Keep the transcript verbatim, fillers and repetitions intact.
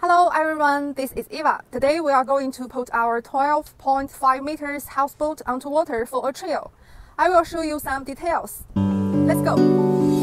Hello everyone, this is Eva. Today we are going to put our twelve point five meters houseboat onto water for a trial. I will show you some details. Let's go!